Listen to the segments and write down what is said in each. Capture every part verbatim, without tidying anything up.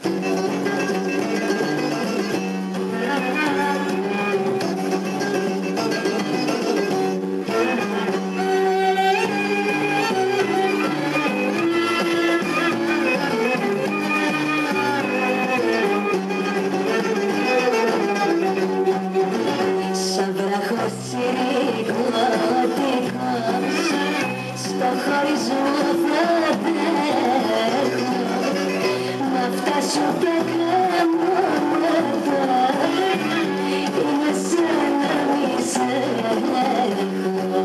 Στο χωρισμό θα αντέχω, να φτάσω και κάνω μετά, είναι σαν να μη σε έχω.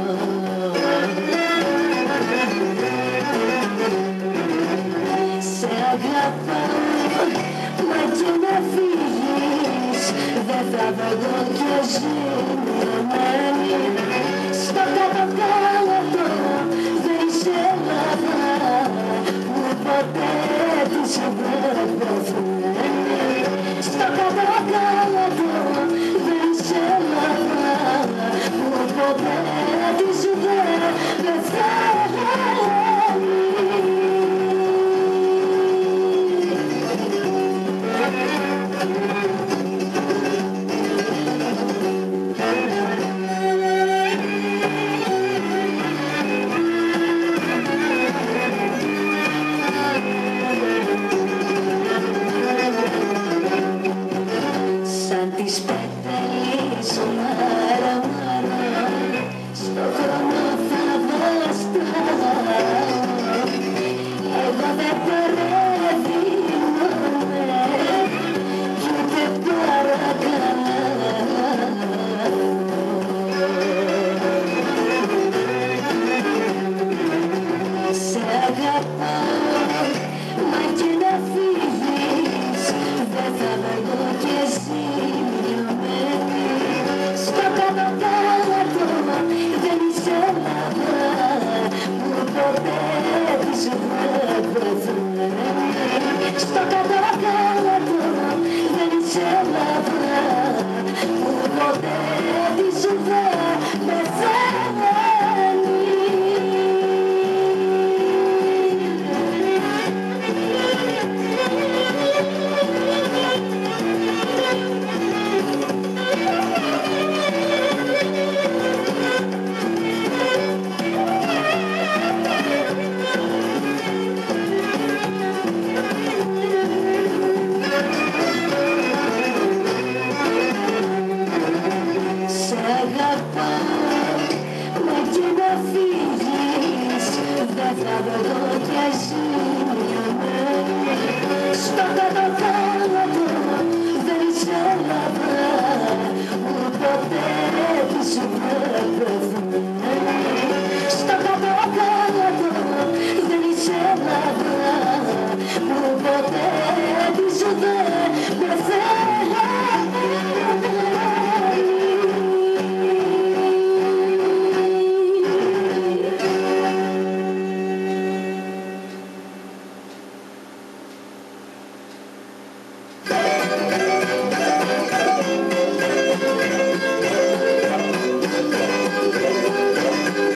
Σε αγαπάω, μα και να φύγεις, δεν θα βγω κι ζημιωμένη. Στο κάτω-κάτω δεν είσαι Ελλάδα, που ποτέ της δεν πεθαίνει. Στο κάτω-κάτω δεν είσαι Ελλάδα, που ποτέ της δεν πεθαίνει. Σαν τις πέταλες μάρα-μάρα, στο χρόνο θα βαστάω. Εγώ δεν παραδείγμομαι κι ούτε παρακαλάω. Σε αγαπάω, μα και να φύγεις, δεν θα βγω κι ζημιωμένη. Στο κάτω-κάτω δεν είσαι Ελλάδα, που ποτέ της δεν πεθαίνει. Στο κάτω-κάτω δεν είσαι Ελλάδα, που ποτέ της δεν πεθαίνει. Σε αγαπάω, μα και να φύγεις, δεν θα βγω